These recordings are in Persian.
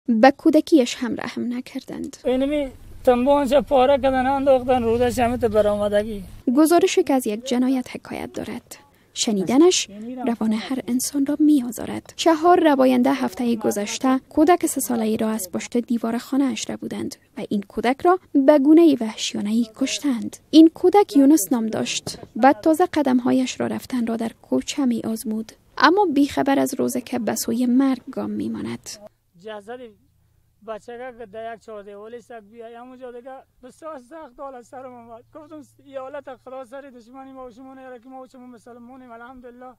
به کودکیش هم رحم نکردند. اینمی تنبونش پاره کردن انداختن رودش همت برآمدگی. گزارشی که از یک جنایت حکایت دارد. شنیدنش روان هر انسان را می آزارد. 4 رباینده هفته گذشته کودک 3 ساله‌ای را از پشت دیوار خانه اش را بودند و این کودک را به گونه وحشیانه‌ای کشتند. این کودک یونس نام داشت. بعد تازه قدم‌هایش را رفتن را در کوچه می آزمود، اما بیخبر از روزی که به سوی مرگ گام می ماند. بچه که در یک چهاردیوالی سگ بیایی همونجا دیگه بسیار سخت حال از سرم آمد. گفتم ای حالت خدا سر دشمنی ما و شما نیاره که ما و شما مسلمانیم الحمدلله.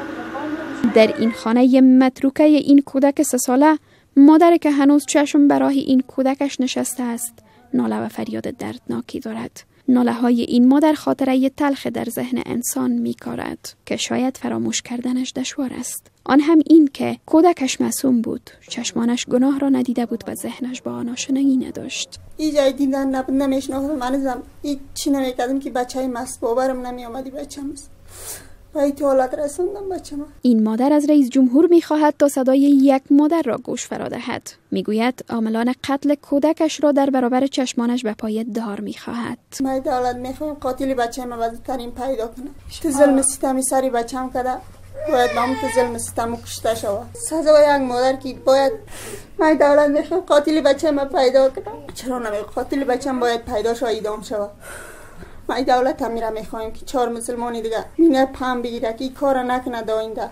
در این خانه متروکه این کودک 3 ساله، مادری که هنوز چشم به راه این کودکش نشسته است ناله و فریاد دردناکی دارد. ناله های این مادر خاطره تلخ در ذهن انسان می کارد که شاید فراموش کردنش دشوار است. آن هم این که کودکش معصوم بود، چشمانش گناه را ندیده بود و ذهنش با آن آشنایی نداشت. ای جای دیدن نبود، نمیشناختم، من هیچ چی نمیکردم که بچه های مست باورم نمی آمدی بچه‌م است. و ای حالت رسوندم بچه‌م. این مادر از رئیس جمهور می‌خواهد تا صدای یک مادر را گوش فرا دهد. میگوید عاملان قتل کودکش را در برابر چشمانش به پای دار می‌خواهد. من دولت می‌خوام قاتل بچه‌م را زودترین پیدا کنم. تو ظلم ستمی سری بچه‌م کرده، باید نام تو ظلم ستم کشته شود. سزا یک مادر که باید من دولت می‌خوام قاتل بچه‌م پیدا کنم. چرا نمی قاتل بچه‌م باید پیدا شود، اعدام شود. ما دولت هم میره میخوایم که 4 مسلمانی دیگه مینه پام بگیره که این کار نکنه داینده.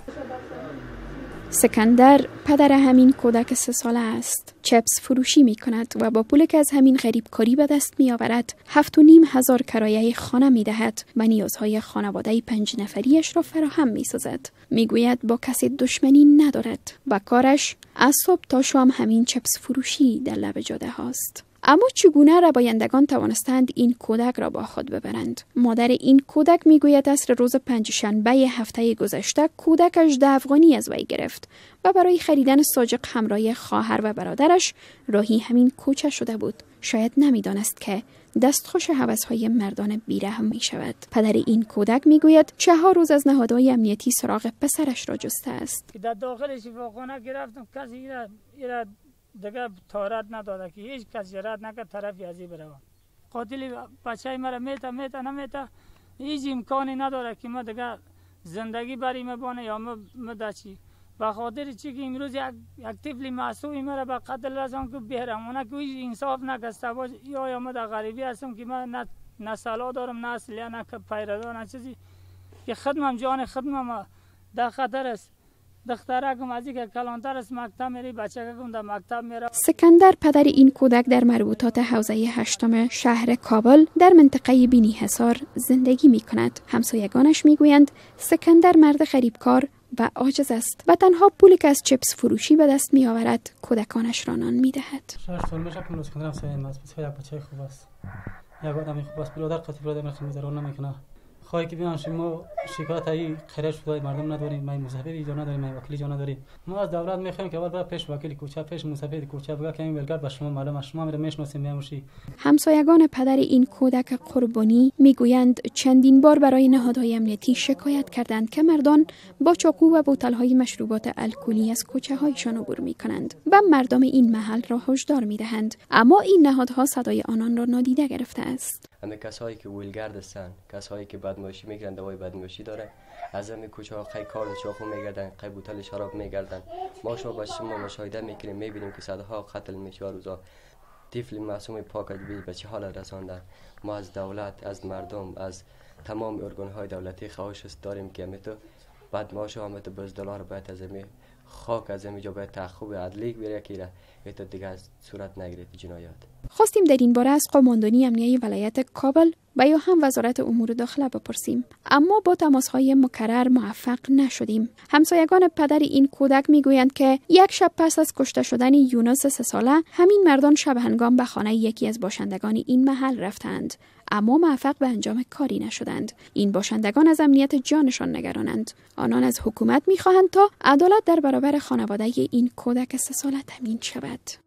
سکندر پدر همین کودک 3 ساله است. چپس فروشی می کند و با پولی که از همین غریبکاری به دست می آورد 7,500 کرایه خانه می دهد و نیازهای خانواده 5 نفریش را فراهم می سازد. می گوید با کسی دشمنی ندارد و کارش از صبح تا شام همین چپس فروشی در لب جاده هاست. اما چگونه ربایندگان توانستند این کودک را با خود ببرند؟ مادر این کودک میگوید عصر روز 5 شنبه هفته گذشته کودکش 10 افغانی از وی گرفت و برای خریدن ساجق همراه خواهر و برادرش راهی همین کوچه شده بود. شاید نمیدانست که دستخوش هوس‌های مردان بیرحم می شود. پدر این کودک میگوید 4 روز از نهادهای امنیتی سراغ پسرش را جسته است. در داخل شفاخانه گرفتم، کسی ایراد دیگه تارت نداده که هیچ کس جرأت نکرد طرفی ازی بروم. قاتل بچه مرا میته نمیته، هیچ امکانی نداره که ما دیگه زندگی بریم بانه یا ما دچی. به خاطر چی که امروز یک طفل معصوم مرا به قتل رساند که بهرم اون که هیچ انصاف نکسته باشه. یا ما در غریبی هستم که من نه سلا دارم، نه اصلیه، نه پیردار، نه چیزی که خدمم جان خدمم در خطر است. دخترکم از اینکه کلانتر از مکتب میری، بچه‌کم در مکتب میره. سکندر پدر این کودک در مربوطات حوزه 8 شهر کابل در منطقه بینی حصار زندگی می کند. همسایگانش میگویند سکندر مرد غریبکار و عاجز است و تنها پولی که از چپس فروشی به دست می آورد کودکانش را نان می دهد. 6 سال میشه که سکندر همسایه‌ام است. بسیار یک بچه خوب است. یک آدم خوب است. برادر قطعی برادر میذاره نمیکنه. خواهی که بیان ما شکایت ای خیرش شده مردم نداریم، ما مصاحبه اینجا نداریم، ما وکیلی جا نداریم. ما از دولت میخوایم که اول برای پیش وکیل کوچه، پیش مصاحبه کوچه بگه که این ولگرد به شما معلومه، شما میره میشناسیم میاموشی. همسایگان پدر این کودک قربانی میگویند چندین بار برای نهادهای امنیتی شکایت کردند که مردان با چاقو و بوتل‌های مشروبات الکلی از کوچه‌هایشان عبور میکنند و مردم این محل را هشدار میدهند، اما این نهادها صدای آنان را نادیده گرفته است. همه کسایی که ویلگرد هستن، کسایی که بدمعاشی میگیرن، دوای بدمعاشی داره، از همین کوچه ها قی کار چاقو میگردن، قی بوتل شراب میگردن. ما شما با شما مشاهده میکنیم، میبینیم که صدها قتل میشه روزا. طفل معصوم پاک به چه حال رساندن. ما از دولت، از مردم، از تمام ارگانهای دولتی خواهش داریم که همیتو بدمعاش و همیتو بزدلار باید از همین خاک از همین جا باید تعقیب عدلی بره که ایتو دیگه از صورت نگیره جنایات. خواستیم در این باره از قماندانی امنیه ولایت کابل و یا هم وزارت امور داخله بپرسیم، اما با تماس‌های مکرر موفق نشدیم. همسایگان پدر این کودک میگویند که یک شب پس از کشته شدن یونس 3 ساله همین مردان شب هنگام به خانه یکی از باشندگان این محل رفتند، اما موفق به انجام کاری نشدند. این باشندگان از امنیت جانشان نگرانند. آنان از حکومت میخواهند تا عدالت در برابر خانواده این کودک 3 ساله تامین شود.